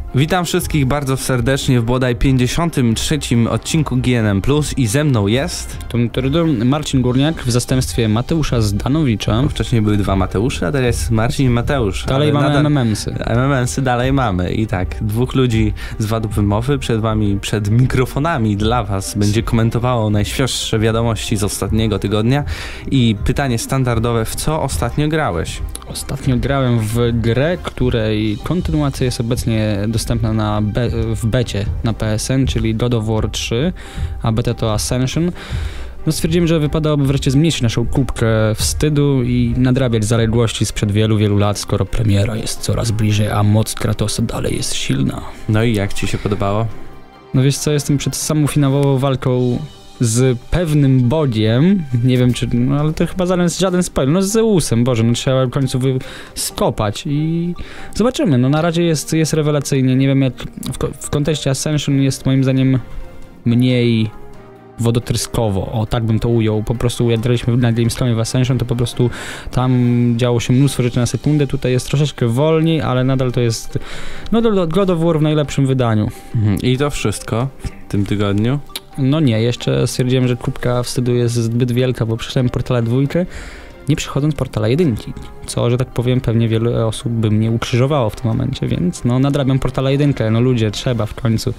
Witam wszystkich bardzo serdecznie w bodaj 53. odcinku GNM+, i ze mną jest... Marcin Górniak w zastępstwie Mateusza Zdanowicza. Wcześniej były dwa Mateusze, a teraz jest Marcin i Mateusz. Dalej mamy MMM-sy. MMM-sy dalej mamy i tak, dwóch ludzi z wadów wymowy przed wami, przed mikrofonami dla was będzie komentowało najświeższe wiadomości z ostatniego tygodnia i pytanie standardowe, w co ostatnio grałeś? Ostatnio grałem w grę, której kontynuacja jest obecnie dostępna w becie na PSN, czyli God of War 3, a beta to Ascension. No stwierdziłem, że wypadałoby wreszcie zmniejszyć naszą kubkę wstydu i nadrabiać zaległości sprzed wielu, wielu lat, skoro premiera jest coraz bliżej, a moc Kratosa dalej jest silna. No i jak ci się podobało? No wiesz co, jestem przed samą finałową walką z pewnym bogiem, nie wiem czy, no ale to chyba żaden spoiler, no z Zeusem, Boże, no trzeba w końcu skopać i zobaczymy, no na razie jest rewelacyjnie, nie wiem jak w kontekście Ascension jest moim zdaniem mniej wodotryskowo, o tak bym to ujął, po prostu jak graliśmy na Gamescomie w Ascension, to po prostu tam działo się mnóstwo rzeczy na sekundę, tutaj jest troszeczkę wolniej, ale nadal to jest no God of War w najlepszym wydaniu. I to wszystko w tym tygodniu? No nie, jeszcze stwierdziłem, że kubka wstydu jest zbyt wielka, bo przeszedłem Portala 2, nie przechodząc Portala 1, co, że tak powiem, pewnie wiele osób by mnie ukrzyżowało w tym momencie, więc no nadrabiam Portala 1, no ludzie, trzeba w końcu.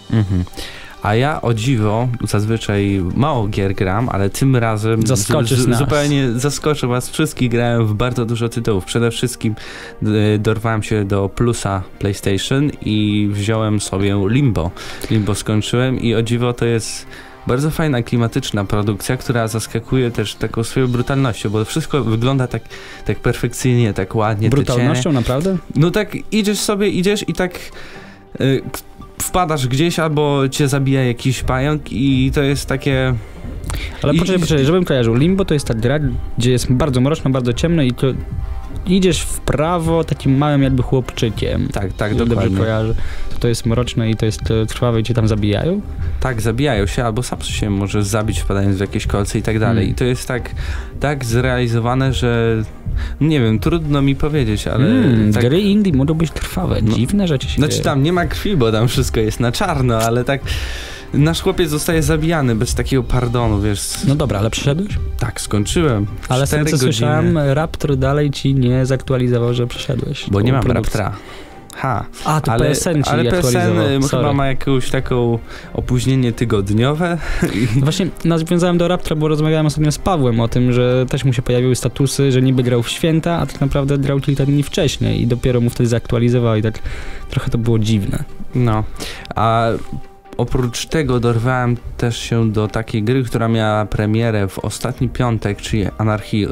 A ja o dziwo zazwyczaj mało gier gram, ale tym razem zupełnie zaskoczę was wszystkich, grałem w bardzo dużo tytułów. Przede wszystkim dorwałem się do plusa PlayStation i wziąłem sobie Limbo. Limbo skończyłem i o dziwo to jest bardzo fajna, klimatyczna produkcja, która zaskakuje też taką swoją brutalnością, bo wszystko wygląda tak perfekcyjnie, tak ładnie. Brutalnością, naprawdę? No tak idziesz i tak... wpadasz gdzieś albo cię zabija jakiś pająk i to jest takie... Ale poczekaj, żebym kojarzył. Limbo to jest ta gra, gdzie jest bardzo mroczno, bardzo ciemno i to idziesz w prawo takim małym jakby chłopczykiem. Tak, dokładnie. Dobrze kojarzę. To jest mroczne i to jest krwawe i cię tam zabijają? Tak, zabijają się, albo sam się możesz zabić wpadając w jakieś kolce i tak dalej. I to jest tak zrealizowane, że nie wiem, trudno mi powiedzieć, ale... Gry indie mogą być krwawe, dziwne rzeczy się dzieje. Tam nie ma krwi, bo tam wszystko jest na czarno, ale tak... Nasz chłopiec zostaje zabijany bez takiego pardonu, wiesz. No dobra, ale przeszedłeś? Tak, skończyłem. Ale z tego co słyszałem, Raptor dalej ci nie zaktualizował, że przeszedłeś. Bo nie mam Raptora. To PSN ci ale PSN chyba ma jakąś taką opóźnienie tygodniowe. Właśnie nawiązałem do Raptora, bo rozmawiałem ostatnio z Pawłem o tym, że też mu się pojawiły statusy, że niby grał w święta, a tak naprawdę grał kilka dni wcześniej i dopiero mu wtedy zaktualizował i tak trochę to było dziwne. No, a oprócz tego dorwałem też się do takiej gry, która miała premierę w ostatni piątek, czyli Anarchy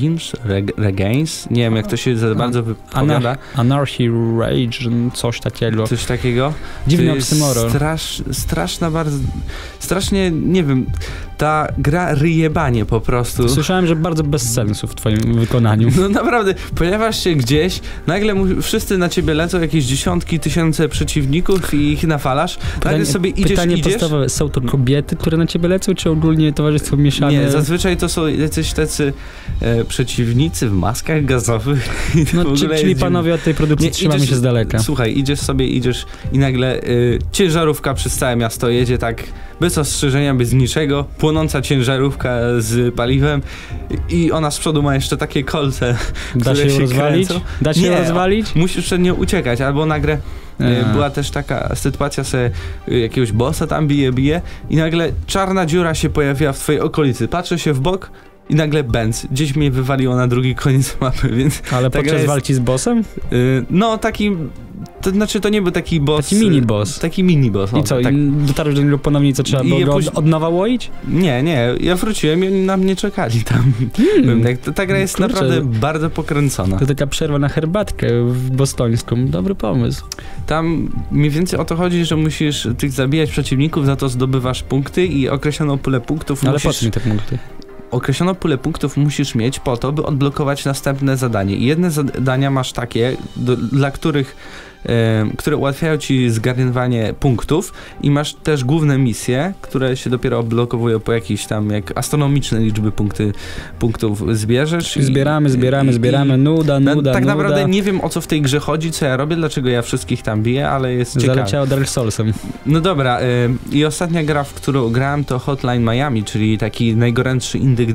Regains. Nie wiem, jak to się za bardzo wypowiada. Anarchy Rage, coś takiego. Coś takiego? Dziwny oksymoron. Straszna bardzo... Strasznie, nie wiem, ta gra ryjebanie po prostu. Słyszałem, że bardzo bez sensu w twoim wykonaniu. No naprawdę, pojawiasz się gdzieś, nagle wszyscy na ciebie lecą, jakieś dziesiątki, tysiące przeciwników i ich nawalasz. Nagle sobie idziesz. Podstawowe, są to kobiety, które na ciebie lecą, czy ogólnie towarzystwo mieszane? Nie, zazwyczaj to są jacyś tacy przeciwnicy w maskach gazowych. No, czyli panowie od tej produkcji trzymamy się z daleka. Słuchaj, idziesz i nagle ciężarówka przez całe miasto jedzie tak bez ostrzeżenia, bez niczego, płonąca ciężarówka z paliwem i ona z przodu ma jeszcze takie kolce, Da się ją rozwalić? Da się ją rozwalić? Musisz przed nią uciekać, albo nagle była też taka sytuacja, że jakiegoś bossa tam bije i nagle czarna dziura się pojawiła w twojej okolicy. Patrzę się w bok i nagle bęc. Gdzieś mnie wywaliło na drugi koniec mapy, więc... Ale podczas walki z bossem? No, taki... To znaczy, to nie był taki boss... Taki mini-boss. Taki mini-boss. I co, dotarłeś do niego ponownie, co trzeba było go od nowa łoić? Nie, ja wróciłem i oni na mnie czekali tam. Ta gra jest naprawdę bardzo pokręcona. To taka przerwa na herbatkę bostońską. Dobry pomysł. Tam mniej więcej o to chodzi, że musisz tych zabijać przeciwników, za to zdobywasz punkty i określoną pulę punktów Ale po co mi te punkty? Określoną pulę punktów musisz mieć po to, by odblokować następne zadanie. I jedne zadania masz takie, dla których które ułatwiają ci zgarnywanie punktów i masz też główne misje, które się dopiero odblokowują po jakiejś tam, jak astronomiczne liczby punktów zbierzesz. Zbieramy, nuda. Tak naprawdę nie wiem, o co w tej grze chodzi, co ja robię, dlaczego ja wszystkich tam biję, ale jest ciekawe. Zaleciało Dark Soulsem. No dobra, i ostatnia gra, w którą grałem, to Hotline Miami, czyli taki najgorętszy indyk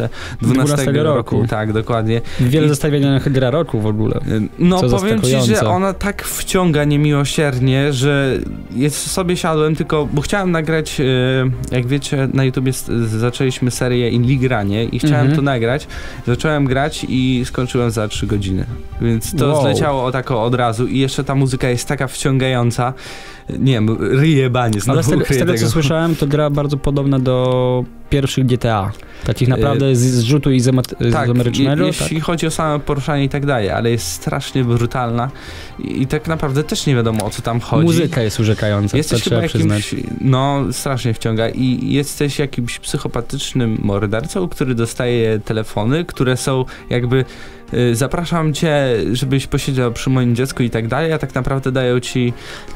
2012 roku. Tak, dokładnie. Wiele zestawieniach gra roku w ogóle. No powiem ci, że ona tak wciąga niemiłosiernie, że sobie siadłem tylko, bo chciałem nagrać, jak wiecie, na YouTubie zaczęliśmy serię Inligranie i chciałem to nagrać. Zacząłem grać i skończyłem za 3 godziny. Więc to zleciało od razu i jeszcze ta muzyka jest taka wciągająca. Nie wiem, ryje banie. Ale z tego co słyszałem, to gra bardzo podobna do pierwszych GTA. Takich naprawdę z rzutu izomerycznego. Jeśli chodzi o same poruszanie i tak dalej, ale jest strasznie brutalna i tak naprawdę też nie wiadomo, o co tam chodzi. Muzyka jest urzekająca, jesteś to trzeba przyznać. No, strasznie wciąga i jesteś jakimś psychopatycznym mordercą, który dostaje telefony, które są jakby zapraszam cię, żebyś posiedział przy moim dziecku i tak dalej, a tak naprawdę dają ci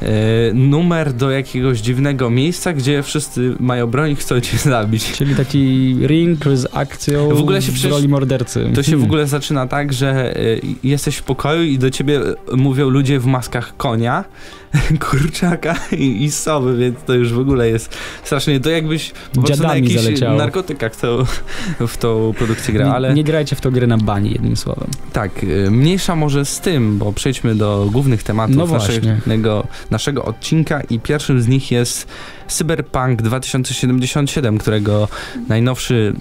numer do jakiegoś dziwnego miejsca, gdzie wszyscy mają broń i chcą cię zabić. Czyli taki ring z akcją w roli mordercy. To się w ogóle zaczyna tak, że jesteś w pokoju i do ciebie mówią ludzie w maskach konia, kurczaka i sowy, więc to już w ogóle jest strasznie. To jakbyś po prostu na jakichś narkotykach w tą produkcję grał, ale... Nie grajcie w tą grę na bani, jednym słowem. Tak, mniejsza może z tym, bo przejdźmy do głównych tematów naszego odcinka i pierwszym z nich jest Cyberpunk 2077, którego najnowszy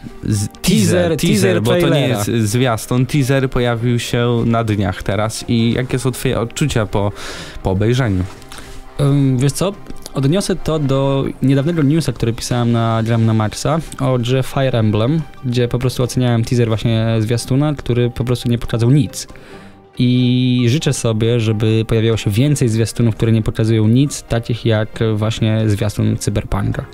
teaser, bo to nie jest zwiastun, teaser pojawił się na dniach teraz i jakie są twoje odczucia po obejrzeniu? Wiesz co? Odniosę to do niedawnego newsa, który pisałem na Gram na Maxa o grze Fire Emblem, gdzie po prostu oceniałem teaser właśnie zwiastuna, który po prostu nie pokazał nic. I życzę sobie, żeby pojawiało się więcej zwiastunów, które nie pokazują nic, takich jak właśnie zwiastun Cyberpunka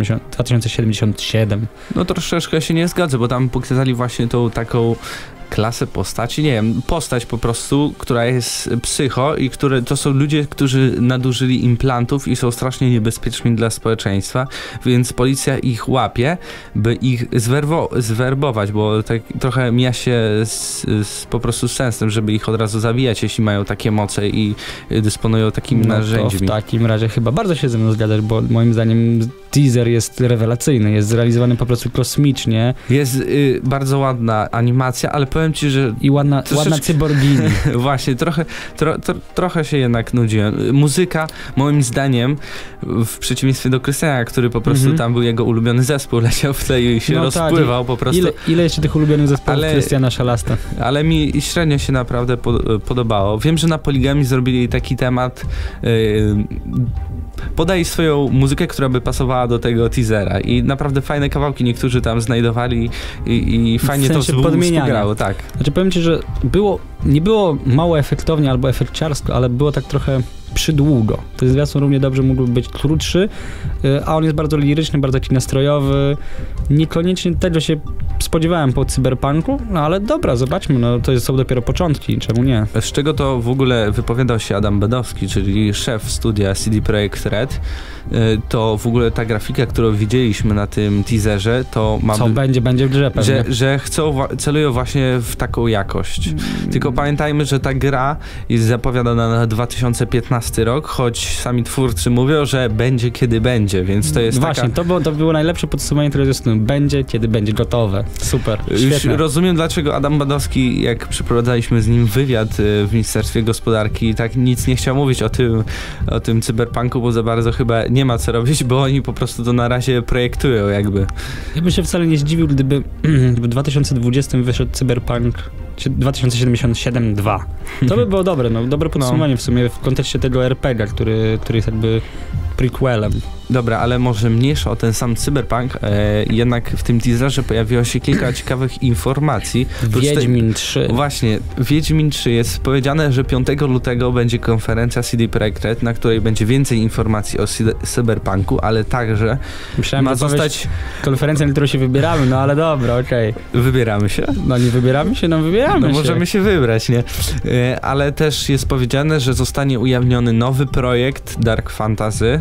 2077. No troszeczkę się nie zgadzę, bo tam pokazali właśnie tą taką klasę postaci, nie wiem, postać po prostu, która jest psycho i to są ludzie, którzy nadużyli implantów i są strasznie niebezpieczni dla społeczeństwa, więc policja ich łapie, by ich zwerbować, bo tak trochę mija się po prostu z sensem, żeby ich od razu zabijać, jeśli mają takie moce i dysponują takimi narzędziami. W takim razie chyba bardzo się ze mną zgadzasz, bo moim zdaniem teaser jest rewelacyjny, jest zrealizowany po prostu kosmicznie. Jest bardzo ładna animacja, ale powiem ci, że... I ładna cyborgini. Właśnie, trochę się jednak nudziłem. Muzyka, moim zdaniem, w przeciwieństwie do Krystiana, który po prostu tam był jego ulubiony zespół, leciał w tle i się rozpływał po prostu. Ile jeszcze tych ulubionych zespołów Krystiana Szalasta? Ale mi średnio się naprawdę podobało. Wiem, że na Poligami zrobili taki temat podaj swoją muzykę, która by pasowała do tego teasera i naprawdę fajne kawałki niektórzy tam znajdowali i fajnie to współgrało, tak. Znaczy powiem ci, że nie było mało efektownie albo efekciarsko, ale było tak trochę przydługo. Ten zwiastun równie dobrze mógłby być krótszy, a on jest bardzo liryczny, bardzo taki nastrojowy. Niekoniecznie tego się spodziewałem po Cyberpunku, no ale dobra, zobaczmy, no to są dopiero początki, czemu nie? Z czego to w ogóle wypowiadał się Adam Bedowski, czyli szef studia CD Projekt Red, to w ogóle ta grafika, którą widzieliśmy na tym teaserze, to ma... Co będzie w grze pewnie. Że celują właśnie w taką jakość. Tylko pamiętajmy, że ta gra jest zapowiadana na 2015 rok, choć sami twórcy mówią, że będzie kiedy będzie, więc to jest właśnie, to było najlepsze podsumowanie tego zwiastunu. Będzie kiedy będzie gotowe. Super, świetne. Już rozumiem, dlaczego Adam Badowski, jak przeprowadzaliśmy z nim wywiad w Ministerstwie Gospodarki, tak nic nie chciał mówić o tym cyberpunku, bo za bardzo chyba nie ma co robić, bo oni po prostu to na razie projektują jakby. Ja bym się wcale nie zdziwił, gdyby w 2020 wyszedł Cyberpunk 2077-2. To by było dobre, dobre podsumowanie w sumie w kontekście tego RPG-a, który jest jakby prequelem. Dobra, ale może mniejsza o ten sam Cyberpunk, jednak w tym teaserze pojawiło się kilka ciekawych informacji. Wiedźmin 3. Właśnie, Wiedźmin 3 jest powiedziane, że 5 lutego będzie konferencja CD Projekt Red, na której będzie więcej informacji o Cyberpunku, ale także myślałem, ma zostać konferencja, na którą się wybieramy, no ale dobra, okej. Wybieramy się? No nie wybieramy się, no wybieramy się. Możemy się wybrać, nie? Ale też jest powiedziane, że zostanie ujawniony nowy projekt Dark Fantasy,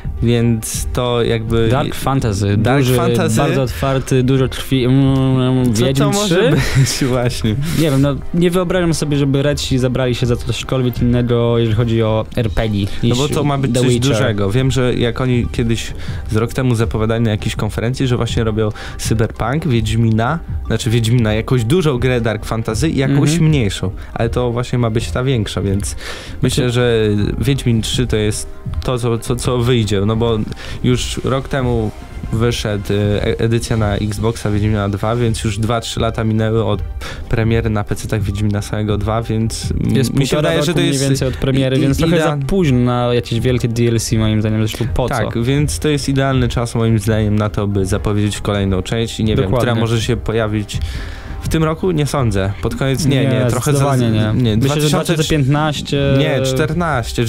więc to jakby... Dark Fantasy, bardzo otwarty, dużo krwi, Wiedźmin to może być właśnie? Nie wiem, no nie wyobrażam sobie, żeby Redsi zabrali się za cośkolwiek innego, jeżeli chodzi o RPG. No bo to ma być coś dużego. Wiem, że jak oni kiedyś z rok temu zapowiadali na jakiejś konferencji, że właśnie robią Cyberpunk, Wiedźmina, jakąś dużą grę Dark Fantasy i jakąś mniejszą, ale to właśnie ma być ta większa, więc myślę, że Wiedźmin 3 to jest to, co wyjdzie, no bo już rok temu wyszedł edycja na Xboxa Wiedźmina 2, więc już 2-3 lata minęły od premiery na PC-tach Wiedźmina samego 2, więc jest mi się wydaje, że to jest mniej więcej od premiery, więc trochę za późno na jakieś wielkie DLC moim zdaniem, zresztą po co? Tak, więc to jest idealny czas moim zdaniem na to, by zapowiedzieć kolejną część i nie wiem, która może się pojawić w tym roku? Nie sądzę. Pod koniec nie, trochę nie. Myślę, że 2015... Nie, 14.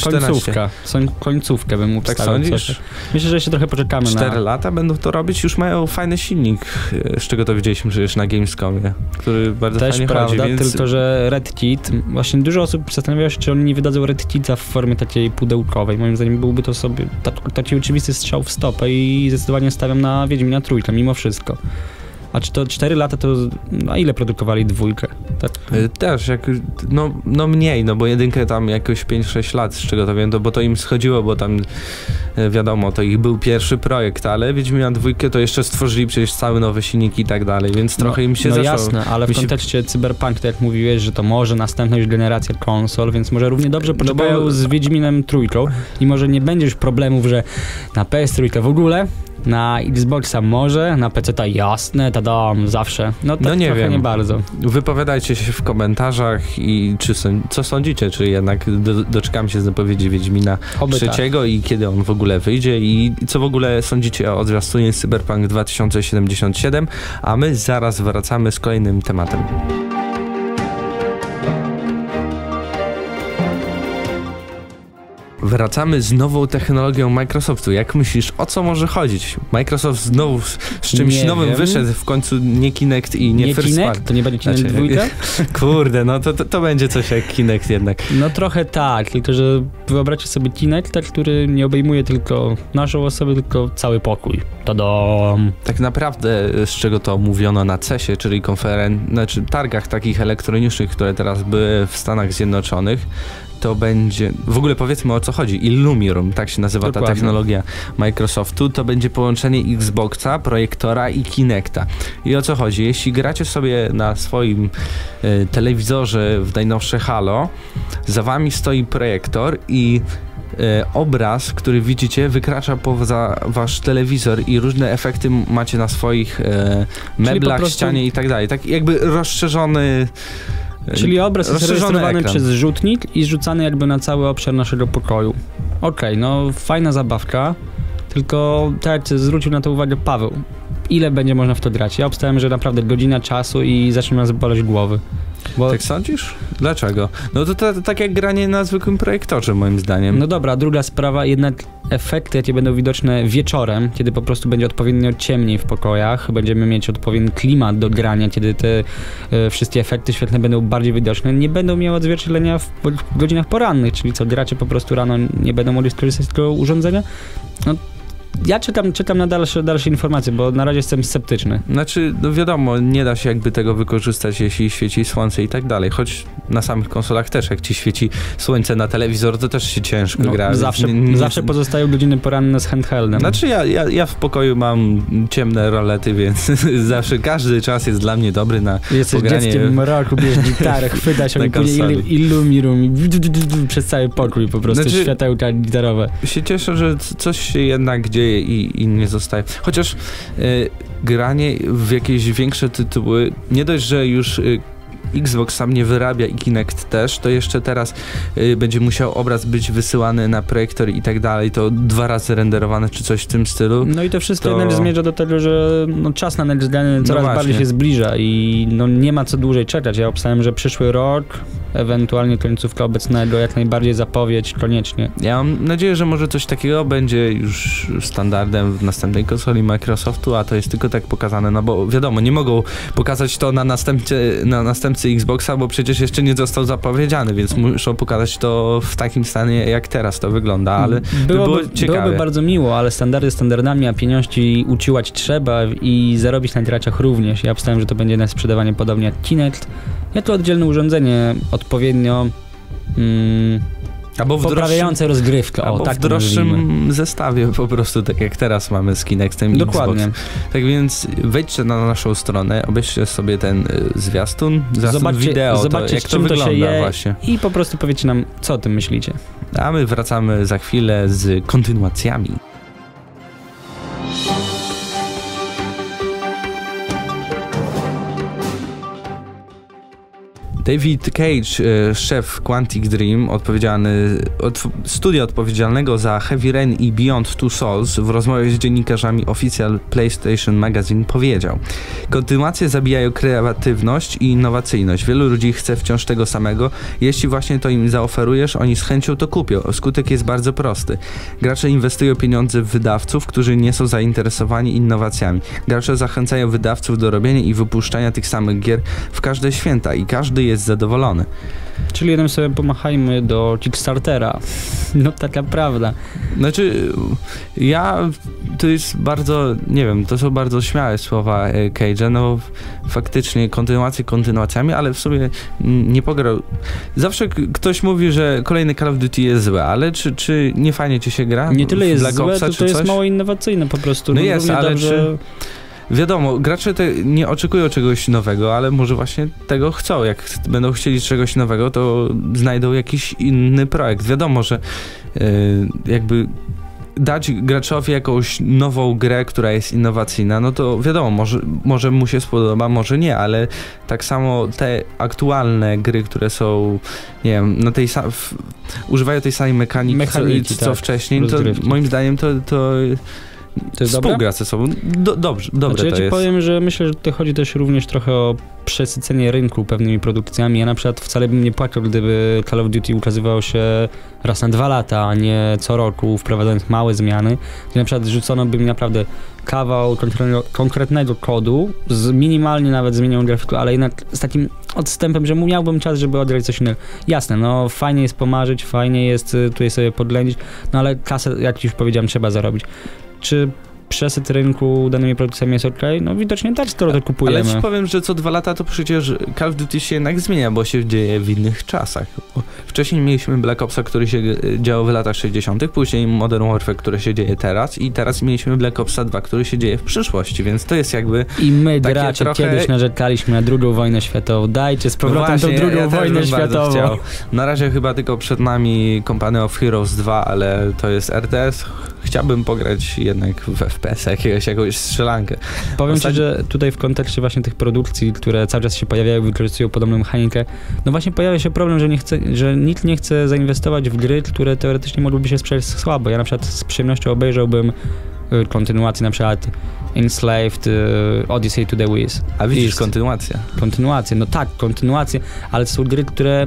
Końcówkę bym mógł tak sądzisz? Myślę, że jeszcze trochę poczekamy 4 lata będą to robić, już mają fajny silnik, z czego to widzieliśmy przecież na Gamescomie, który bardzo też fajnie prawda, chodzi, więc... tylko że Red Kit, właśnie dużo osób zastanawiało się, czy oni nie wydadzą Red Kita w formie takiej pudełkowej. Moim zdaniem byłby to sobie taki oczywisty strzał w stopę i zdecydowanie stawiam na Wiedźmina Trójkę, mimo wszystko. A czy to 4 lata, to na ile produkowali dwójkę? Tak? Też, no mniej, no bo jedynkę tam jakoś 5-6 lat, z czego to wiem, bo to im schodziło, bo tam wiadomo, to ich był pierwszy projekt, ale Wiedźmina dwójkę to jeszcze stworzyli przecież cały nowy silnik i tak dalej, więc trochę im się zeszło. No jasne, ale w kontekście Cyberpunk, to jak mówiłeś, że to może następna już generacja konsol, więc może równie dobrze poczekają z Wiedźminem Trójką i może nie będzie już problemów, że na PS3 w ogóle, na Xboxa może, na PC-ta jasne, tadam, zawsze. No tak nie trochę wiem. Nie bardzo. Wypowiadajcie się w komentarzach i co sądzicie, czy jednak doczekamy się zapowiedzi Wiedźmina trzeciego i kiedy on w ogóle wyjdzie i co w ogóle sądzicie o zwiastunie Cyberpunk 2077, a my zaraz wracamy z kolejnym tematem. Wracamy z nową technologią Microsoftu. Jak myślisz, o co może chodzić? Microsoft znowu z czymś nowym wyszedł, w końcu nie Kinect i nie First Party. To nie będzie Kinect 2? Kurde, no to będzie coś jak Kinect jednak. No trochę tak, tylko że wyobraźcie sobie Kinecta, który nie obejmuje tylko naszą osobę, tylko cały pokój. Tadam! Tak naprawdę, z czego to mówiono na CES-ie, czyli targach takich elektronicznych, które teraz były w Stanach Zjednoczonych, to będzie, w ogóle powiedzmy o co chodzi, Illumirum, tak się nazywa ta technologia Microsoftu, to będzie połączenie Xboxa, projektora i Kinecta. I o co chodzi? Jeśli gracie sobie na swoim telewizorze w najnowsze Halo, za wami stoi projektor i obraz, który widzicie, wykracza poza wasz telewizor i różne efekty macie na swoich meblach, ścianie i tak dalej. Tak jakby rozszerzony... Czyli obraz jest rejestrowany przez rzutnik i zrzucany jakby na cały obszar naszego pokoju. Okej, no fajna zabawka, tylko tak jak zwrócił na to uwagę Paweł, ile będzie można w to grać? Ja obstawiam, że naprawdę godzina czasu i zacznie nas boleć głowy. Bo... Tak sądzisz? Dlaczego? No to tak jak granie na zwykłym projektorze, moim zdaniem. No dobra, druga sprawa, jednak efekty, jakie będą widoczne wieczorem, kiedy po prostu będzie odpowiednio ciemniej w pokojach, będziemy mieć odpowiedni klimat do grania, kiedy te wszystkie efekty świetlne będą bardziej widoczne, nie będą miały odzwierciedlenia w godzinach porannych, czyli co, gracze po prostu rano nie będą mogli skorzystać z tego urządzenia? No, ja czekam na dalsze informacje, bo na razie jestem sceptyczny. Znaczy, no wiadomo, nie da się jakby tego wykorzystać, jeśli świeci słońce i tak dalej, choć na samych konsolach też, jak ci świeci słońce na telewizor, to też się ciężko gra. Zawsze pozostają godziny poranne z handheldem. Znaczy, ja w pokoju mam ciemne rolety, więc zawsze każdy czas jest dla mnie dobry na Jesteś pogranie. Dzieckiem mroku, bierz gitarę, chwyta się i później Illumirum przez cały pokój po prostu, światełka gitarowe. Się cieszę, że coś się jednak dzieje i nie zostaje. Chociaż granie w jakieś większe tytuły, nie dość, że już Xbox sam nie wyrabia i Kinect też, to jeszcze teraz będzie musiał obraz być wysyłany na projektor i tak dalej, to 2 razy renderowane czy coś w tym stylu. No i to wszystko jednak zmierza do tego, że czas na next gen coraz bardziej się zbliża i nie ma co dłużej czekać. Ja obstawiam, że przyszły rok, ewentualnie końcówka obecnego, jak najbardziej zapowiedź koniecznie. Ja mam nadzieję, że może coś takiego będzie już standardem w następnej konsoli Microsoftu, a to jest tylko tak pokazane, no bo wiadomo, nie mogą pokazać to na następcy Xboxa, bo przecież jeszcze nie został zapowiedziany, więc muszą pokazać to w takim stanie, jak teraz to wygląda, ale było ciekawe. Byłoby bardzo miło, ale standardy standardami, a pieniążki uciłać trzeba i zarobić na graczach również. Ja obstawiam, że to będzie na sprzedawanie podobnie jak Kinect. Ja to oddzielne urządzenie odpowiednio poprawiające rozgrywkę. Albo tak w droższym zestawie po prostu, tak jak teraz mamy z Kinectem. Dokładnie. Xbox. Tak więc wejdźcie na naszą stronę, obejrzcie sobie ten zwiastun wideo, zobaczcie, jak to wygląda właśnie. I po prostu powiedzcie nam, co o tym myślicie. A my wracamy za chwilę z kontynuacjami. David Cage, szef Quantic Dream, studia odpowiedzialnego za Heavy Rain i Beyond Two Souls, w rozmowie z dziennikarzami Official PlayStation Magazine powiedział: kontynuacje zabijają kreatywność i innowacyjność. Wielu ludzi chce wciąż tego samego. Jeśli właśnie to im zaoferujesz, oni z chęcią to kupią. Skutek jest bardzo prosty. Gracze inwestują pieniądze w wydawców, którzy nie są zainteresowani innowacjami. Gracze zachęcają wydawców do robienia i wypuszczania tych samych gier w każde święta i każdy jest zadowolony. Czyli jednym sobie pomachajmy do Kickstartera. No taka prawda. Znaczy, to jest bardzo, nie wiem, to są bardzo śmiałe słowa Cage'a, no faktycznie kontynuacjami, ale w sumie nie pograł. Zawsze ktoś mówi, że kolejny Call of Duty jest złe, ale czy nie fajnie ci się gra? Nie tyle jest złe, to jest mało innowacyjne po prostu. No jest, ale czy... Wiadomo, gracze nie oczekują czegoś nowego, ale może właśnie tego chcą. Jak będą chcieli czegoś nowego, to znajdą jakiś inny projekt. Wiadomo, że jakby dać graczowi jakąś nową grę, która jest innowacyjna, no to wiadomo, może mu się spodoba, może nie, ale tak samo te aktualne gry, które są, nie wiem, używają tej samej mechaniki co wcześniej, to moim zdaniem to jest współgra ze sobą. Dobre znaczy, to ja ci jest. powiem, że myślę, że tutaj chodzi też również trochę o przesycenie rynku pewnymi produkcjami. Ja na przykład wcale bym nie płakał, gdyby Call of Duty ukazywało się raz na 2 lata, a nie co roku, wprowadzając małe zmiany. Gdzie na przykład rzucono by mi naprawdę kawał konkretnego kodu, z minimalnie nawet zmienią grafiku, ale jednak z takim odstępem, że miałbym czas, żeby odgrać coś innego. Jasne, no fajnie jest pomarzyć, fajnie jest tutaj sobie podględzić, no ale kasę, jak już powiedziałem, trzeba zarobić. Czy przesyt rynku danymi produkcjami jest ok? No widocznie tak, skoro to kupujemy. Ale ci powiem, że co 2 lata to przecież Call of Duty się jednak zmienia, bo się dzieje w innych czasach. Wcześniej mieliśmy Black Opsa, który się działo w latach 60., później Modern Warfare, które się dzieje teraz i teraz mieliśmy Black Opsa 2, który się dzieje w przyszłości, więc to jest jakby... I my gracze kiedyś narzekaliśmy na II wojnę światową. Dajcie z powrotem tą II wojnę światową. Na razie chyba tylko przed nami Company of Heroes 2, ale to jest RTS. Chciałbym pograć jednak w FPS jakąś strzelankę. Powiem ci, że tutaj w kontekście właśnie tych produkcji, które cały czas się pojawiają, wykorzystują podobną mechanikę, no właśnie pojawia się problem, że nikt nie chce zainwestować w gry, które teoretycznie mogłyby się sprzedać słabo. Ja na przykład z przyjemnością obejrzałbym kontynuację, na przykład Enslaved, Odyssey to the Wiz. A widzisz, kontynuacja. Kontynuację, no tak, kontynuację, ale to są gry, które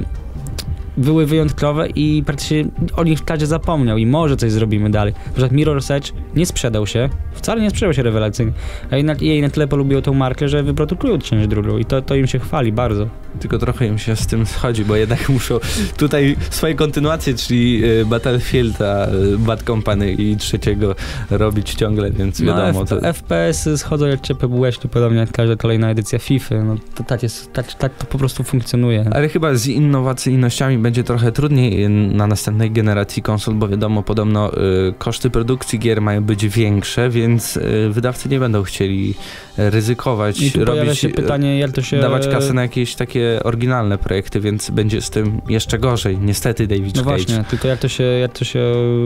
były wyjątkowe i praktycznie o nich każdy zapomniał i może coś zrobimy dalej. Na przykład Mirror's Edge nie sprzedał się, wcale nie sprzedał się rewelacyjnie, a jednak EA na tyle polubiło tą markę, że wyprodukują część drugą i to im się chwali bardzo. Tylko trochę im się z tym schodzi, bo jednak muszą tutaj swoje kontynuacje, czyli Battlefielda, Bad Company i trzeciego robić ciągle, więc wiadomo. No, FPS-y schodzą jak ciepłe bułeczki, podobnie jak każda kolejna edycja FIFA, no to tak to po prostu funkcjonuje. Ale chyba z innowacyjnościami będzie trochę trudniej na następnej generacji konsol, bo wiadomo, podobno koszty produkcji gier mają być większe, więc wydawcy nie będą chcieli ryzykować, i tu pojawia się pytanie, jak to się... dawać kasę na jakieś takie oryginalne projekty, więc będzie z tym jeszcze gorzej. Niestety, David Cage. No właśnie, tylko jak to się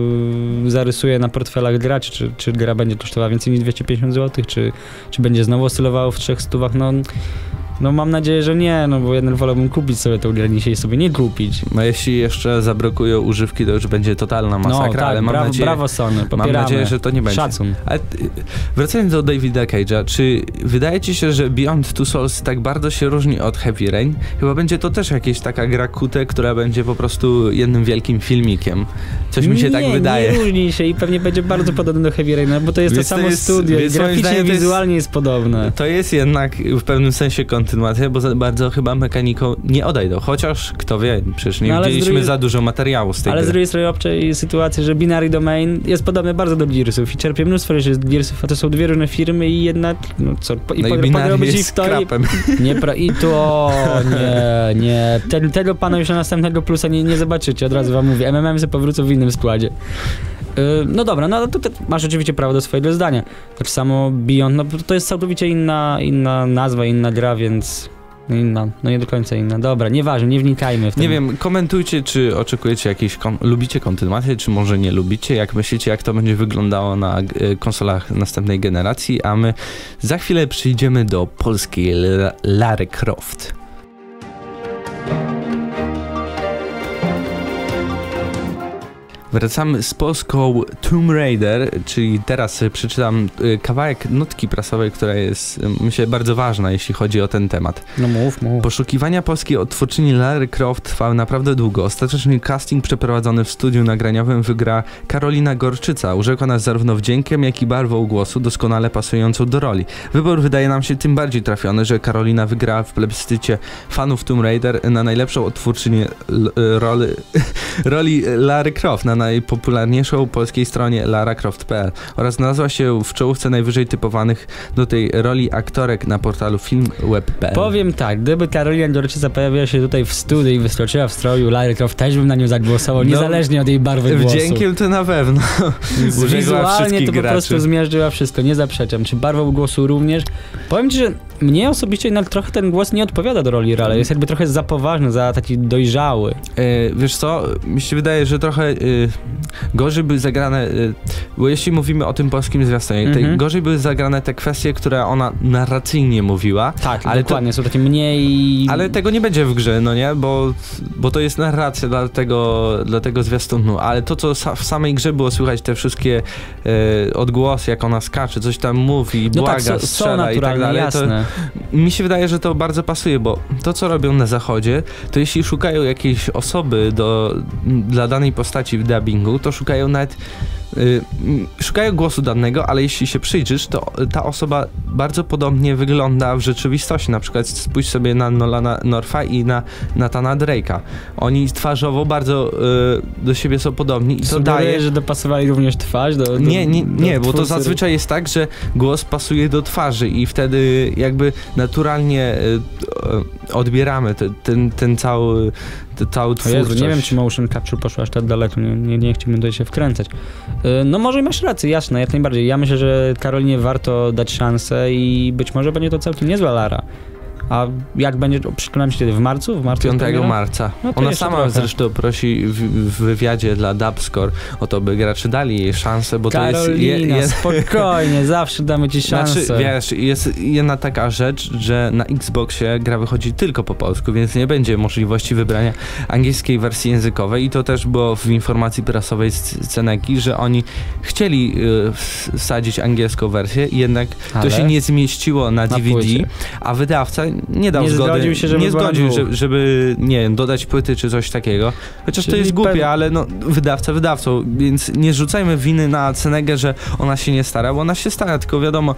zarysuje na portfelach graczy, czy gra będzie kosztowała więcej niż 250 zł, czy będzie znowu oscylowało w 300, no No mam nadzieję, że nie, no bo jednak wolałbym kupić sobie to grę, niż jej sobie nie kupić. No jeśli jeszcze zabrakuje używki, to już będzie totalna masakra, no, tak, ale brawo Sony, popieramy. Mam nadzieję, że to nie będzie. Szacun. Ale wracając do Davida Cage'a, czy wydaje ci się, że Beyond Two Souls tak bardzo się różni od Heavy Rain? Chyba będzie to też jakaś taka gra QTE, która będzie po prostu jednym wielkim filmikiem. Coś mi się tak wydaje. Nie różni się i pewnie będzie bardzo podobny do Heavy Raina, bo to jest to samo studio i graficznie wizualnie jest podobne. To jest jednak w pewnym sensie kontynuacja, bo za bardzo chyba mechaniką nie odejdą, chociaż kto wie, przecież nie widzieliśmy za dużo materiału z tej gry. Ale z drugiej strony obczaj sytuację, że Binary Domain jest podobny bardzo do Gearsów i czerpie mnóstwo rzeczy z Gearsów, a to są dwie różne firmy i jednak, no co, i Binary jest krapem. I to, nie, tego pana już na następnego plusa nie zobaczycie, od razu wam mówię, MMM-sy powrócą w innym składzie. No dobra, no to masz oczywiście prawo do swojego zdania. Tak samo Beyond, no to jest całkowicie inna nazwa, inna gra, więc inna, no nie do końca inna. Dobra, nieważne, nie wnikajmy w to. Nie wiem, komentujcie, czy oczekujecie jakieś, lubicie kontynuację, czy może nie lubicie, jak myślicie, jak to będzie wyglądało na konsolach następnej generacji, a my za chwilę przyjdziemy do polskiej Lary Croft. Wracamy z polską Tomb Raider, czyli teraz przeczytam kawałek notki prasowej, która jest, myślę, bardzo ważna, jeśli chodzi o ten temat. No mów. Poszukiwania polskiej odtwórczyni Lary Croft trwały naprawdę długo. Ostateczny casting przeprowadzony w studiu nagraniowym wygra Karolina Gorczyca, urzekła zarówno wdziękiem, jak i barwą głosu doskonale pasującą do roli. Wybór wydaje nam się tym bardziej trafiony, że Karolina wygrała w plebiscycie fanów Tomb Raider na najlepszą odtwórczynię roli Lary Croft na najpopularniejszą polskiej stronie laracroft.pl oraz znalazła się w czołówce najwyżej typowanych do tej roli aktorek na portalu filmweb.pl. Powiem tak, gdyby Karolina Gorczyca pojawiła się tutaj w studiu i wyskoczyła w stroju Lary Croft, też bym na nią zagłosował, niezależnie od jej barwy głosu. Wdziękiem to na pewno. Wizualnie to po prostu zmiażdżyła wszystko, nie zaprzeczam. Czy barwą głosu również? Powiem ci, że mnie osobiście jednak trochę ten głos nie odpowiada do roli Raleigh, jest jakby trochę za poważny, za taki dojrzały. Wiesz co, mi się wydaje, że trochę gorzej były zagrane, bo jeśli mówimy o tym polskim zwiastunie, gorzej były zagrane te kwestie, które ona narracyjnie mówiła. Tak, ale dokładnie, są takie mniej... Ale tego nie będzie w grze, no nie, bo to jest narracja dla tego zwiastunu, ale to, co w samej grze było słychać, te wszystkie odgłosy, jak ona skacze, coś tam mówi, błaga, strzela i tak dalej, jasne. To mi się wydaje, że to bardzo pasuje, bo to, co robią na zachodzie, to jeśli szukają jakiejś osoby dla danej postaci w dubbingu, to szukają nawet szukają głosu danego, ale jeśli się przyjrzysz, to ta osoba bardzo podobnie wygląda w rzeczywistości. Na przykład spójrz sobie na Nolana Northa i na Nathana Drake'a. Oni twarzowo bardzo do siebie są podobni i to daje... że dopasowali również twarz do Nie, bo to zazwyczaj jest tak, że głos pasuje do twarzy i wtedy jakby naturalnie odbieramy ten cały twórczość. Jezu, nie wiem, czy motion capture poszło aż tak daleko, nie chciałbym tutaj się wkręcać. No może masz rację, jasne, jak najbardziej. Ja myślę, że Karolinie warto dać szansę i być może będzie to całkiem niezła Lara. A jak będzie, przekonałem się kiedy? W marcu? 5 marca. No ona sama trochę. Zresztą prosi w wywiadzie dla Dubscore o to, by gracze dali jej szansę, bo Karolina, to jest... spokojnie, zawsze damy ci szansę. Znaczy, wiesz, jest jedna taka rzecz, że na Xboxie gra wychodzi tylko po polsku, więc nie będzie możliwości wybrania angielskiej wersji językowej i to też było w informacji prasowej z Ceneki, że oni chcieli wsadzić angielską wersję, się nie zmieściło na DVD, a wydawca nie dał zgody, nie zgodził, żeby nie wiem, dodać płyty czy coś takiego. Chociaż czyli to jest głupie, ale no wydawcą, więc nie rzucajmy winy na Cenegę, że ona się nie stara, bo ona się stara, tylko wiadomo,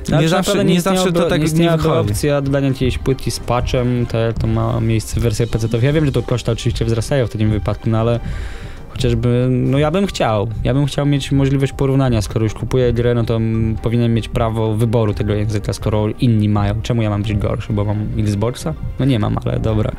nie zawsze to tak nie wychodzi. Opcja dodania jakiejś płytki z patchem, to ma miejsce w wersji PC-owych. Ja wiem, że to koszty oczywiście wzrastają w takim wypadku, no ale chociażby, no ja bym chciał mieć możliwość porównania, skoro już kupuję grę, no to powinienem mieć prawo wyboru tego języka, skoro inni mają. Czemu ja mam być gorszy, bo mam Xboxa? No nie mam, ale dobra.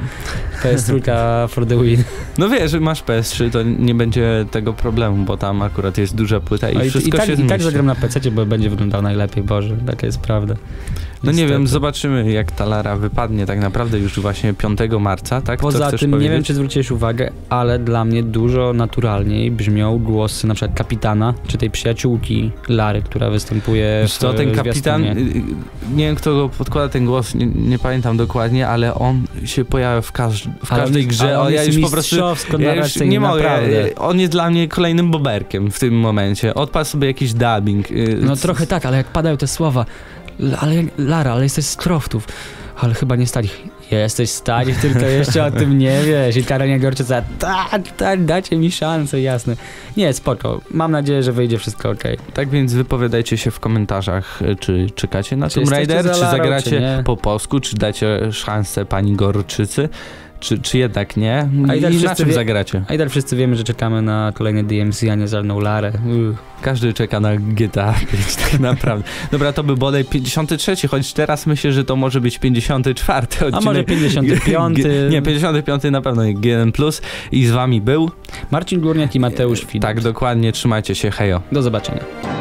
PS3 for the win. No wiesz, że masz PS3, to nie będzie tego problemu, bo tam akurat jest duża płyta i wszystko się zmieści. I tak zagram na PC-cie, bo będzie wyglądał najlepiej, Boże, taka jest prawda. No nie wiem, zobaczymy jak ta Lara wypadnie tak naprawdę już właśnie 5 marca, tak? Poza tym, powiedzieć? Nie wiem czy zwróciłeś uwagę, ale dla mnie dużo naturalniej brzmią głosy na przykład kapitana, czy tej przyjaciółki Lary, która występuje w to ten kapitan, nie wiem kto go podkłada ten głos, nie pamiętam dokładnie, ale on się pojawia w każdej grze. On ja już po prostu nie mogę, on jest dla mnie kolejnym boberkiem w tym momencie. Odpal sobie jakiś dubbing. No trochę tak, ale jak padają te słowa, ale Lara, ale jesteś z Croftów, ale chyba nie stali. Jesteś stali, tylko jeszcze o tym nie wiesz. I Karolina Gorczyca, tak, dajcie mi szansę, jasne. Nie, spoko. Mam nadzieję, że wyjdzie wszystko okej. Tak więc wypowiadajcie się w komentarzach, czy czekacie na Tomb Raider, czy zagracie po polsku, czy dacie szansę pani Gorczycy. Czy jednak nie? I na czym zagracie? A i tak wszyscy wiemy, że czekamy na kolejny DMC, a nie żadną Larę. Każdy czeka na GTA 5 tak naprawdę. Dobra, to by bodaj 53, choć teraz myślę, że to może być 54 odcinek. A może 55. Nie, 55 na pewno nie, GN+. I z wami był Marcin Górniak i Mateusz Fidut. Tak, dokładnie, trzymajcie się, hejo. Do zobaczenia.